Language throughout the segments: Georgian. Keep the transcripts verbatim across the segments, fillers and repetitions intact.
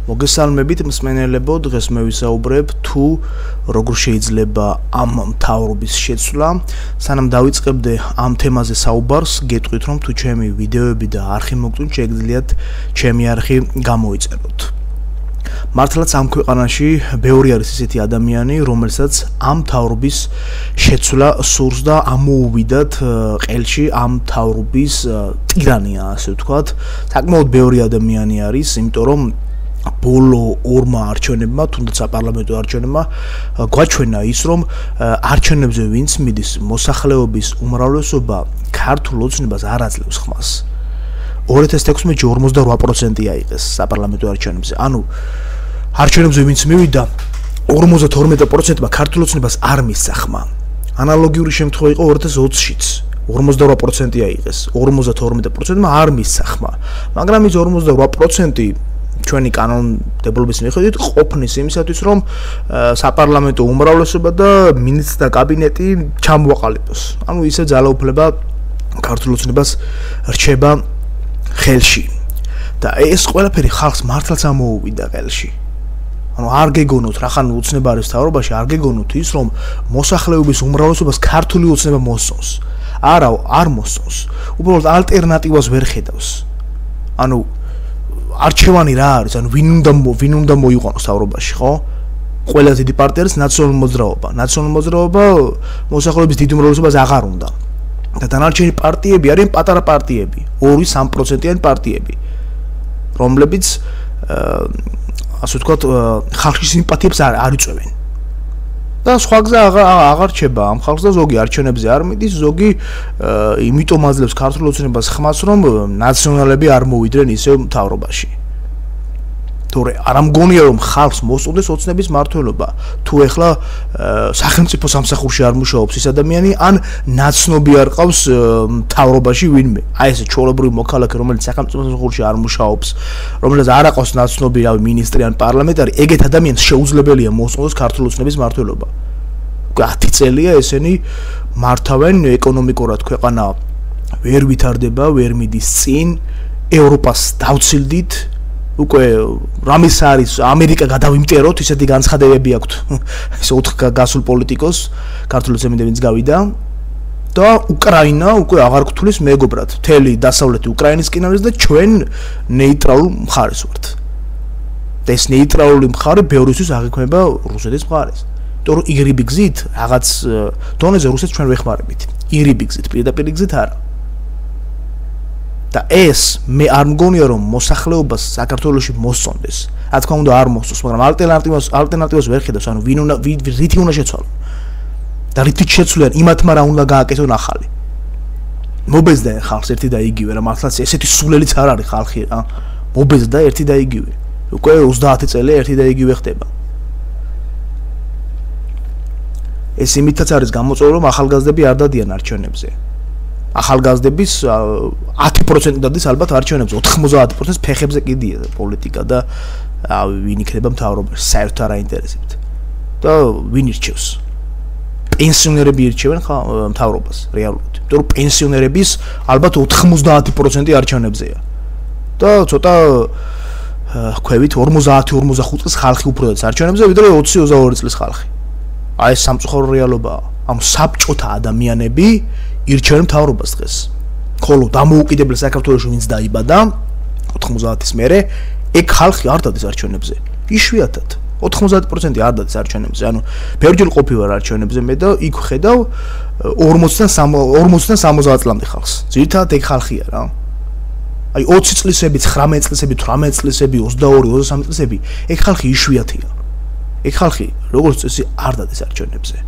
მოგესალმებით მსმენელებო, დღეს მე ვისაუბრებ თუ როგორ შეიძლება ამ მთავრობის შეცვლა. სანამ დავიწყებდე ამ თემაზე საუბარს, გეტყვით რომ თუ ჩემი ვიდეოები და არხი მოგწონთ, შეგიძლიათ ჩემი არხი გამოიწეროთ. მართლაც ამ ქვეყანაში ბევრი არის ისეთი ადამიანი, რომელსაც ამ მთავრობის შეცვლა სურს და ამოუვიდათ ყელში ამ მთავრობის ტირანია, ასე ვთქვათ. საკმაოდ ბევრი ადამიანი არის, იმიტომ რომ ბოლო ორმა არჩევნებმა, თუნდაც საპარლამენტო არჩევნებმა გვაჩვენა ის, რომ არჩევნებზე ვინც მიდის, მოსახლეობის უმრავლესობა ქართულ ოცნებას არ აძლევს ხმას. ორი ათას თექვსმეტში ორმოცდაოთხ პროცენტი აიღეს საპარლამენტო არჩევნებზე. ანუ არჩევნებზე ვინც მივიდა, ორმოცდათორმეტ პროცენტმა ქართულ ოცნებას არ მისცა ხმა. ანალოგიური შემთხვევა იყო ორი ათას ოცშიც. ორმოცდაოთხ პროცენტი აიღეს, ორმოცდათორმეტ პროცენტმა არ მისცა ხმა. მაგრამ ის ორმოცდაოთხ პროცენტი ჩვენი კანონმდებლობის მიხედვით ყოფნის იმისათვის, რომ საპარლამენტო უმრავლესობა და მინისტრთა კაბინეტი ჩამოაყალიბოს. ანუ ისე ძალაუფლება ქართულ ოცნებას რჩება ხელში. და ეს ყველაფერი ხალხს მართლაც ამოუვიდა ხელში. ანუ არ გეგონოთ, რახან ოცნება არის მთავრობაში, არ გეგონოთ ის, რომ მოსახლეობის უმრავლესობას ქართული ოცნება მოსწონს. არა, არ მოსწონს. უბრალოდ ალტერნატივას ვერ ხედავს. ანუ არჩევანი რა არის? ანუ ვინ უნდა ვინ უნდა მოიყვანოს მთავრობაში, ხო? ყველაზე დიდი პარტია არის ნაციონალური მოძრაობა. ნაციონალური მოძრაობა მოსახლეობის დიდ უმრავლესობას აღარ უნდა. და დანარჩენი პარტიები არიან პატარა პარტიები, ორი სამი პროცენტიანი პარტიები, რომლებიც ასე ვთქვათ, ხალხის სიმპათიებს არ არ იწვევენ. და სხვა გზა აღარ რჩება ამ ხალხს და ზოგი არჩევნებზე არ მიდის, ზოგი იმიტომ აძლევს ქართულ ოცნებას ხმას, რომ ნაციონალები არ მოვიდნენ ისევ მთავრობაში. თორე არ მგონია რომ ხალხს მოსწონდეს ოცნების მმართველობა, თუ ეხლა სახელმწიფო სამსახურში არ მუშაობს ის ადამიანი, ან ნაცნობი არ ყავს მთავრობაში ვინმე. აი ესე ჩვეულებრივი მოქალაქე, რომელიც სახელმწიფო სამსახურში არ მუშაობს, რომელსაც არ აყავს ნაცნობი რავი მინისტრი ან პარლამენტარი, ეგეთ ადამიანს შეუძლებელია მოსწონდეს ქართულ ოცნების მმართველობა. უკვე ათი წელია ესენი მართავენ ეკონომიკურად ქვეყანა ვერ ვითარდება, ვერ მიდის წინ, ევროპას დავცილდით. უკვე რამის არის ამერიკა გადავიმტეროთ, ისეთი განცხადებები აქვთ ეს ოთხ გასულ პოლიტიკოს ქართული ოცნებიდან ვინც გავიდა და უკრაინა უკვე აღარ გთulis მეგობრად, მთელი დასავლეთი უკრაინის კინ არის და ჩვენ ნეიტრალურ მხარეს ვართ. და ეს ნეიტრალური მხარე ბევრისთვის აღიქმება რუსეთის მხარეს. იმიტომ რომ იგრიბი გზით რაღაც დონეზე რუსეთს ჩვენ ვეხმარებით. იგრიბი გზით, პირდაპირ გზით არა. და ეს მე არ მგონია რომ მოსახლეობას საქართველოში მოსწონდეს. რა თქმა უნდა არ მოსწონს, მაგრამ ალტერნატივას ალტერნატივას ვერ ხედავს, ანუ ვინ უნდა რითი უნდა შეცვალონ. და რითი შეცვლიან იმათმა რა უნდა გააკეთონ ახალი. მობეზდა ხალხს ერთი და იგივე რა, მართლაც ესეთი სულელიც არ არის ხალხი რა. მობეზდა ერთი და იგივე. უკვე ოცდაათი წელი ერთი და იგივე ხდება. ეს იმითაც არის გამოწვეული, რომ ახალგაზრდები არ დადიან არჩევნებზე. ახალგაზრდების ათი პროცენტი დადის ალბათ არჩევნებზე, ოთხმოცდაათი პროცენტს ფეხებზე კიდია პოლიტიკა და ვინ იქნება მთავრობაში, საერთოდ არ აინტერესებთ. და ვინ ირჩევს? პენსიონერები ირჩევენ მთავრობას რეალურად. იმიტომ რომ პენსიონერების ალბათ ოთხმოცდაათი პროცენტი არჩევნებზეა. და ცოტა ქვევით ორმოცდაათი ორმოცდახუთი წლის ხალხი უფრო დადის არჩევნებზე, ვიდრე ოცი ოცდაორი წლის ხალხი. აი ეს სამწუხარო რეალობაა. ანუ საბჭოთა ადამიანები ირჩევენ მთავრობას დღეს. ხოლო დამოუკიდებელ საქართველოში ვინც დაიბადა ოთხმოცდაათის მერე, ეგ ხალხი არ დადის არჩევნებზე. იშვიათად ოთხმოცდაათი პროცენტი არ დადის არჩევნებზე. ანუ ბევრჯერ ყოფილვარ არჩევნებზე მე და იქ ხედავ ორმოციდან სამოცდაათ წლამდე ხალხს. ძირითადად ეგ ხალხია რა. აი ოცი წლისები, ცხრამეტ წლისები, თვრამეტ წლისები, ოცდაორი, ოცდასამი წლისები, ეგ ხალხი იშვიათია. ეგ ხალხი როგორც წესი არ დადის არჩევნებზე.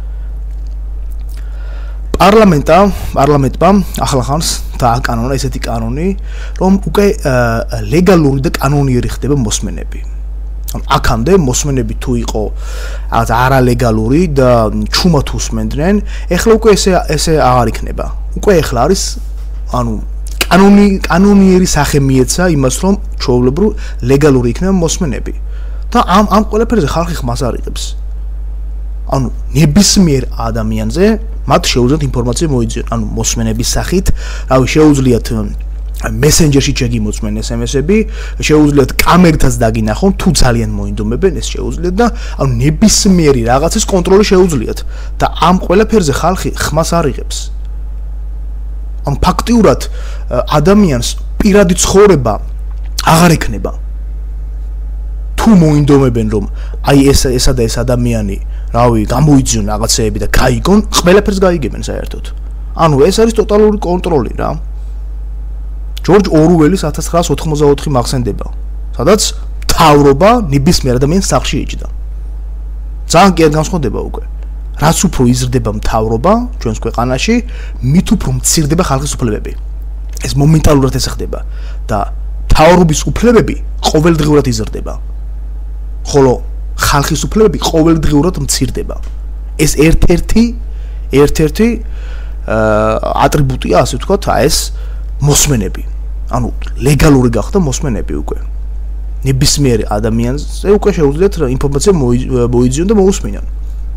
პარლამენტა, პარლამენტმა ახალხანს დააკანონა ესეთი კანონი, რომ უკვე ლეგალური და კანონიერი ხდება მოსმენები. ანუ აქამდე მოსმენები თუ იყო რაღაც არალეგალური და ჩუმად უსმენდნენ, ეხლა უკვე ესე ესე აღარ იქნება. უკვე ეხლა არის ანუ კანონი კანონიერი სახე მიეცა იმას, რომ ჩვეულებრივ ლეგალური იქნება მოსმენები. და ამ ამ ყველაფერზე ხალხი ხმას არ იღებს. ანუ ნებისმიერ ადამიანზე მათ შეუძლიათ ინფორმაცია მოიძიონ, ანუ მოსმენების სახით, რავი, შეუძლიათ მესენჯერში შეგიმოწმენ ეს ემ ესები, შეუძლიათ კამერითაც დაგინახონ, თუ ძალიან მოინდომებენ ეს შეუძლიათ და ანუ ნებისმიერი რაღაცის კონტროლი შეუძლიათ და ამ ყველაფერზე ხალხი ხმას არ იღებს. ამ ფაქტიურად ადამიანს პირადი ცხოვრება აღარ ექნება. თუ მოინდომებენ რომ აი ეს ესა და ეს ადამიანი, რავი, გამოიძიონ რაღაცეები და გაიგონ, ყველაფერს გაიგებენ საერთოდ. ანუ ეს არის ტოტალური კონტროლი რა. ჯორჯ ორუელის ათას ცხრაას ოთხმოცდაოთხი მახსენდება, სადაც მთავრობა ნებისმიერ ადამიანს სახლში ეჯდა. ძალიან კი არ განსხვავდება უკვე. რაც უფრო იზრდება მთავრობა ჩვენს ქვეყანაში, მით უფრო მცირდება ხალხის უფლებები. ეს მომენტალურად ესე ხდება და მთავრობის უფლებები ყოველდღიურად იზრდება. ხოლო ხალხის უფლებები ყოველდღიურად მცირდება. ეს ერთ-ერთი ერთ-ერთი ატრიბუტია, ასე ვთქვათ, ეს მოსმენები. ანუ ლეგალური გახდა მოსმენები უკვე. ნებისმიერ ადამიანზე უკვე შეუძლიათ ინფორმაცია მოიძიონ და მოусმინონ.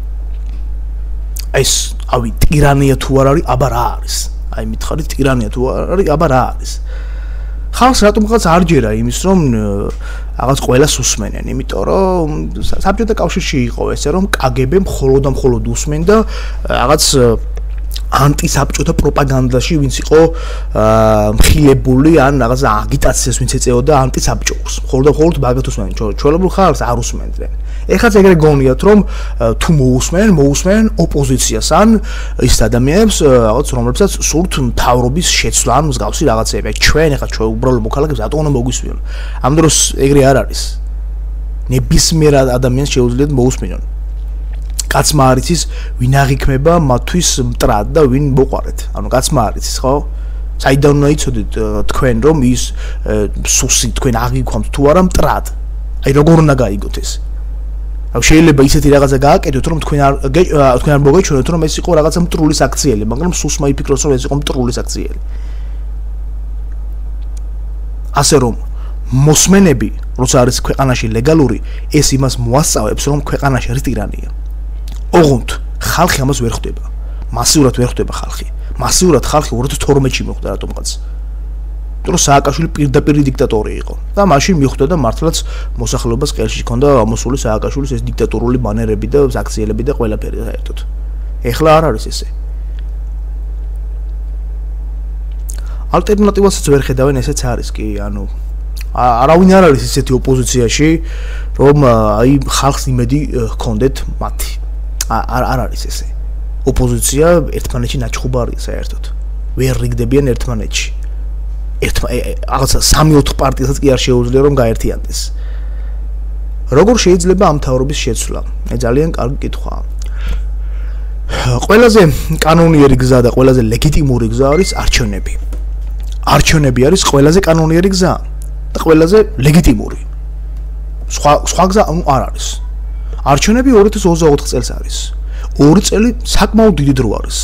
ეს ავი ტირანია თუ არ არის, აბა რა არის? აი მითხარით ტირანია თუ არ არის, აბა რა არის? ხალხს რატომღაც არ ჯერა იმის რომ რაღაც ყველას უსმენენ, იმიტომ რომ საბჭოთა კავშირში იყო ესე რომ კა გე ბე მხოლოდ და მხოლოდ უსმენდა რაღაც ანტისაბჭოთა პროპაგანდაში ვინც იყო მხილებული ან რაღაც აგიტაციას ვინც ეწეოდა ანტისაბჭოს. მხოლოდ და მხოლოდ მაგათ უსმენენ, ჩვეულებრივ ხალხს არ უსმენდნენ. ეხაც ეგრე გონიათ რომ თუ მოусმენენ, მოусმენენ ოპოზიციას ან ის ადამიანებს, რაღაც რომლებსაც სურთ მთავრობის შეცვლა ან მსგავსი რაღაცეები. ჩვენ ეხლა ჩვენ უბრალოდ მოქალაქეებს რატომ უნდა მოგვისმენონ? ამ დროს ეგრე არ არის. ნებისმიერ ადამიანს შეუძლიათ მოусმინონ. კაცმა არ იცის ვინ აღიქმება მათთვის მტრად და ვინ მოყარეთ. ანუ კაცმა არ იცის, ხო? საიდან უნდა იცოდეთ თქვენ რომ ის სუსი თქვენ აღიქვამთ თუ არა მტრად. აი როგორ უნდა გაიგოთ ეს? ანუ შეიძლება ისეთი რაღაცა გააკეთოთ რომ თქვენ არ თქვენ არ მოგეჩვენოთ რომ ეს იყო რაღაცა მტრული საქციელი, მაგრამ სუსმა იფიქროს რომ ეს იყო მტრული საქციელი. ასე რომ მოსმენები, როცა არის ქვეყანაში ლეგალური, ეს იმას მოასწავებს რომ ქვეყანაში არის ტირანია. ოღონდ ხალხი ამას ვერ ხვდება. მასიურად ვერ ხვდება ხალხი. მასიურად ხალხი ორ ათას თორმეტში მიხვდა რატომღაც. რომ სააკაშვილი პირდაპირ დიქტატორი იყო და მაშინ მიხვდა და მართლაც მოსახლეობას ყელში ჰქონდა ამოსული სააკაშვილის ეს დიქტატორული ბანერები და აქციელები და ყველაფერი საერთოდ. ეხლა არ არის ესე. ალტერნატივასაც ვერ ხედავენ, ესეც არის კი, ანუ არავინ არ არის ისეთი ოპოზიციაში, რომ აი ხალხს იმედი ჰქონდეთ მათი. არ არ არის ესე. ოპოზიცია ერთმანეთში ნაჩხუბარია საერთოდ. ვერ რიგდებიან ერთმანეთში. ერთმა რაღაცა სამი ოთხ პარტიასაც კი არ შეუძლია რომ გაერთიანდეს. როგორ შეიძლება ამ მთავრობის შეცვლა? მე ძალიან კარგი კითხვაა. ყველაზე კანონიერი გზა და ყველაზე ლეგიტიმური გზა არის არჩევნები. არჩევნები არის ყველაზე კანონიერი გზა და ყველაზე ლეგიტიმური. სხვა სხვა გზა არ არის. არჩევნები ორი ათას ოცდაოთხ წელს არის. ორი წელი საკმაოდ დიდი დრო არის.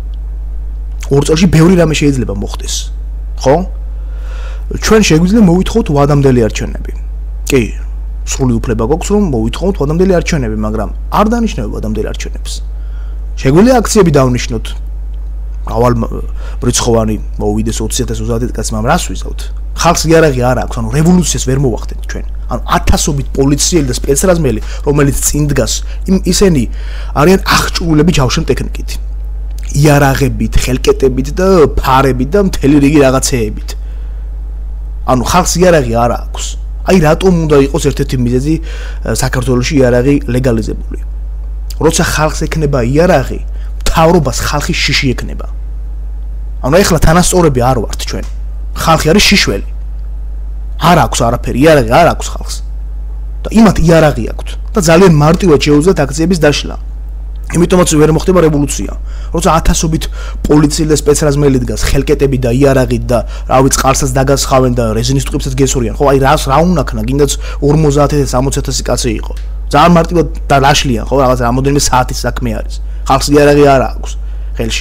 ორ წელში ბევრი რამე შეიძლება მოხდეს. ხო? ჩვენ შეგვიძლია მოვითხოვოთ ვადამდელი არჩევნები. კი, სრული უფლება გვაქვს რომ მოვითხოვოთ ვადამდელი არჩევნები, მაგრამ არ დანიშნავენ ვადამდელი არჩევნებს. შეგვიძლია აქციები დავნიშნოთ. მრავალ ბრიცხოვანი მოვიდეს ოცი ათას ოცდაათი კაცს, მაგრამ რას ვიზავთ? ხალხს იარაღი არ აქვს, ანუ რევოლუციას ვერ მოვახდენთ ჩვენ. ანუ ათასობით პოლიციელი და სპეცრაზმელი, რომელიც წინ დგას, ისინი არიან აღჭურვილები ჯავშენ ტექნიკით. იარაღებით, ხელკეტებით და ფარებით და მთელი რიგი რაღაცეებით. ანუ ხალხს იარაღი არ აქვს. აი რატომ უნდა იყოს ერთ-ერთი მიზეზი საქართველოში იარაღი ლეგალიზებული? როცა ხალხს ექნება იარაღი, მთავრობას ხალხი შიში ექნება. ანუ ეხლა თანასწორები არ ვართ ჩვენ. ხალხი არის შიშველი. არ აქვს არაფერი, იარაღი არ აქვს ხალხს. და იმათ იარაღი აქვს და ძალიან მარტივად შეუძლიათ აქციების დაშლა. იმიტომაც ვერ მოხდება რევოლუცია. როცა ათასობით პოლიციელი და სპეცრაზმელი დგას, ხელკეტები და იარაღით და რავი წყალსაც დაგასხავენ და რეზინის ტყუებსაც გესურიან. ხო, აი რას რა უნაქნა, გინდაც ორმოცდაათი ათასი სამოცი ათასი კაცი იყო. ძალიან მარტივად და ლაშლიან, ხო, რაღაც რამოდენიმე საათის საქმე არის. ხალხს იარაღი არ აქვს ხელში.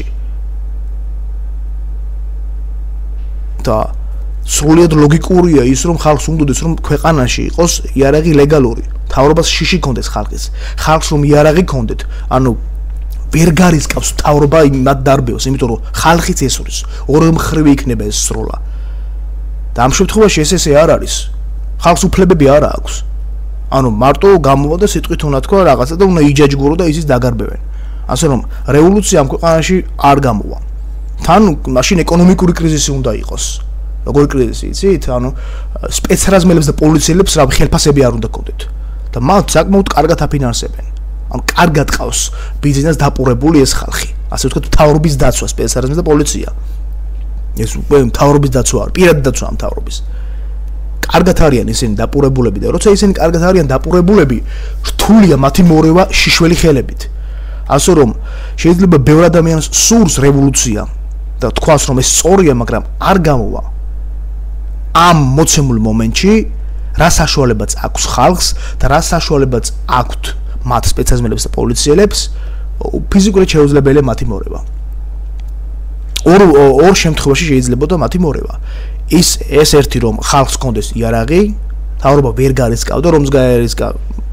და სრულად ლოგიკურია ის რომ ხალხს უნდადეს რომ ქვეყანაში იყოს იარაღი ლეგალური. მთავრობას შიში კონდეს ხალხის. ხალხს რომ იარაღი კონდეთ, ანუ ვერ გარისკავს მთავრობა მათ დარბევს, იმიტომ რომ ხალხიც ესურის. ორი მხრივი იქნება ეს სროლა. და ამ შემთხვევაში ეს ესე არ არის. ხალხს უფლებები არ აქვს. ანუ მარტო გამოვა და სიტყვით უნდა თქვა რაღაცა და უნდა იჯაჯგურო და ისიც დაგარბევენ. ასე რომ რევოლუცია ამ ქვეყანაში არ გამოვა. თან მაშინ ეკონომიკური კრიზისი უნდა იყოს. როგორი კრიზისი იცით? ანუ სპეცრაზმელებს და პოლიციელებს რა ხელფასები არ უნდა გქონდეთ. და მათ საკმაოდ კარგად აფინანსებენ. ანუ კარგად ყავს ბიზნესს დაპურებული ეს ხალხი. ასე ვთქვათ, მთავრობის დაცვა, სპეცრაზმელი და პოლიცია. ეს უკვე მთავრობის დაცვა არ, პირადი დაცვა მთავრობის. კარგად არიან ისინი დაპურებულები და როცა ისინი კარგად არიან დაპურებულები, რთულია მათი მორევა შიშველი ხელებით. ასე რომ შეიძლება ბევრ ადამიანს სურს რევოლუცია და თქვას რომ ეს სწორია, მაგრამ არ გამოვა. ამ მოცემულ მომენტში რა საშუალებაც აქვს ხალხს და რა საშუალებაც აქვთ მათ სპეცრაზმელებს და პოლიციელებს ფიზიკურად შეუძლებელია მათი მორევა. ორ ორ შემთხვევაში შეიძლებოდა მათი მორევა. ის ეს ერთი რომ ხალხს კონდეს იარაღი, მთავრობა ვერ გარისკავდა, რომს გარისკა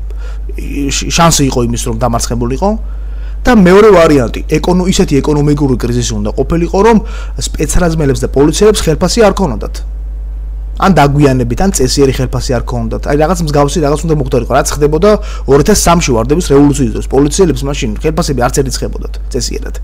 შანსი იყო იმის რომ დამარცხებულიყო და მეორე ვარიანტი, ეკონო ისეთი ეკონომიკური კრიზისი უნდა ყოფილიყო, რომ სპეცრაზმელებს და პოლიციელებს ხელფასი არ ქონოდათ. ან დაგვიანებით, ან წესიერი ხელფასი არ ქონდათ. აი რაღაც მსგავსი რაღაც უნდა მოხდარიყო. რაც ხდებოდა ორი ათას სამში ვარდების რევოლუციის დროს. პოლიციელებს მაშინ ხელფასები არც ერთი ხდებოდათ წესიერად.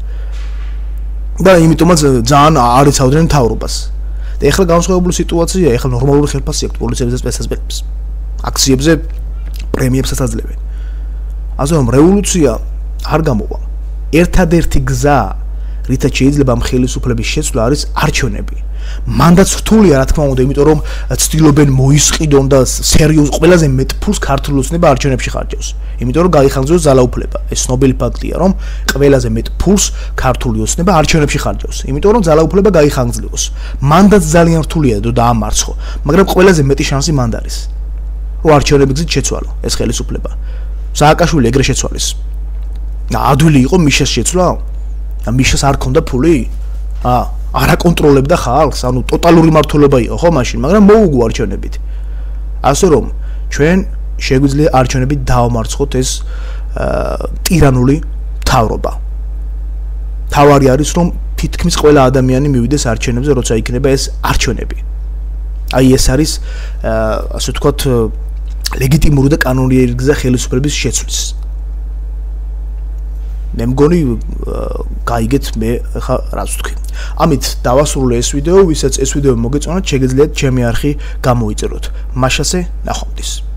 და იმიტომაც ძალიან არ იცავდნენ მთავრობას. და ეხლა განსხვავებული სიტუაციაა, ეხლა ნორმალური ხელფასი აქვს პოლიციელებს და სპეცრაზმელებს. აქციებზე პრემიებსაც აძლევენ. ასე რომ რევოლუცია არ გამოვა. ერთადერთი გზა, რითაც შეიძლება ამ ხელისუფლების შეცვლა არის არჩევნები. მანდაც რთულია, რა თქმა უნდა, იმიტომ რომ ცდილობენ მოისყიდონ და სერიოზ ყველაზე მეტ ფულს ქართული ოცნება არჩევნებში ხარჯავს. იმიტომ რომ გაიხანგრძოს ძალაუფლება. ეს ცნობილი ფაქტია, რომ ყველაზე მეტ ფულს ქართული ოცნება არჩევნებში ხარჯავს. იმიტომ რომ ძალაუფლება გაიხანგრძლიოს. მანდაც ძალიან რთულია და დაამარცხო, მაგრამ ყველაზე მეტი შანსი მანდ არის, რომ არჩევნების გზით შეცვალო ეს ხელისუფლება. სააკაშვილი ეგრე შეცვალეს. ადვილი იყო მიშას შეცვლა? მიშას არ ქონდა ფული? აა არ აკონტროლებდა ხალხს, ანუ ტოტალური მართლობა იყო ხო მაშინ, მაგრამ მოუგო არჩევნებით. ასე რომ ჩვენ შეგვიძლია არჩევნებით დავამარცხოთ ეს ტირანული მთავრობა. თავარი არის რომ თითქმის ყველა ადამიანი მივიდეს არჩევნებზე, როცა იქნება ეს არჩევნები. აი ეს არის ასე ვთქვათ ლეგიტიმური და კანონიერი გზა ხელისუფლების შეცვლის. მე მგონი გაიგეთ მე ხა რაც ვთქვი. ამით დავასრულე ეს ვიდეო, ვისაც ეს ვიდეო მოგეწონათ, შეგიძლიათ ჩემი არხი გამოიწეროთ. მაშასე ნახვამდის.